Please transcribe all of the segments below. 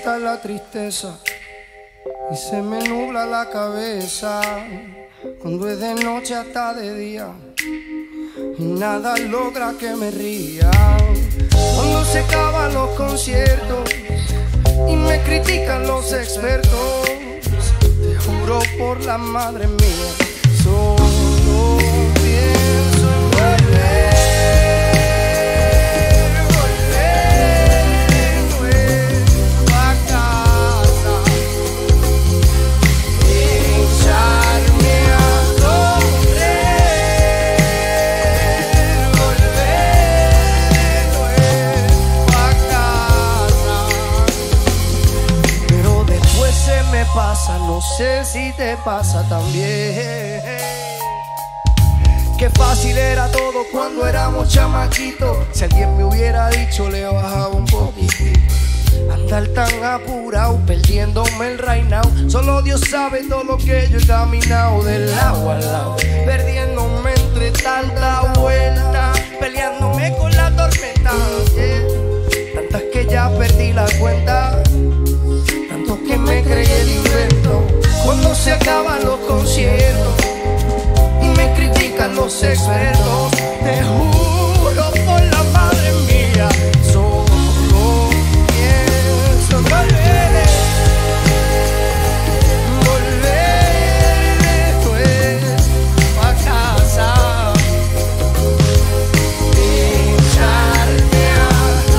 tanta la tristeza y se me nubla la cabeza cuando es de noche hasta de día y nada logra que me ría. Cuando se acaban los conciertos y me critican los expertos, te juro por la madre mía, solo pienso en volver. No sé si te pasa también. Qué fácil era todo cuando éramos chamaquitos. Si alguien me hubiera dicho le bajaba un poquitito. Andar tan apurado, perdiéndome el reinado. Solo Dios sabe todo lo que yo he caminado del lado al lado, perdiéndome entre tanta vuelta, peleándome con la tormenta, tantas que ya perdí la cuenta, tanto que me creí el invento. Cuando se acaban los conciertos y me critican los expertos, te juro por la madre mía, solo pienso en volver. Volver después pa' casa, echarme a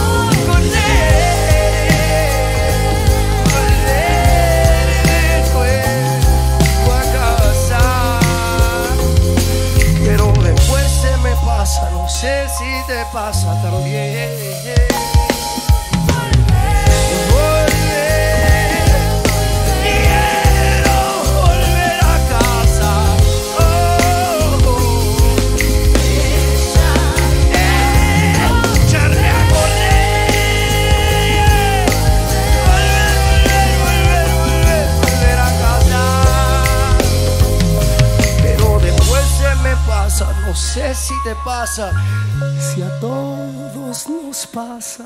no sé si te pasa también. Quiero volver a casa. Echarme a correr. Volver a casa. Pero después se me pasa, no sé si te pasa, si a todos nos pasa.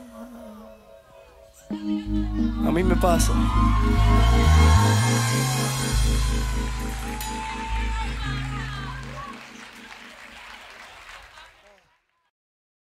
A mí me pasa.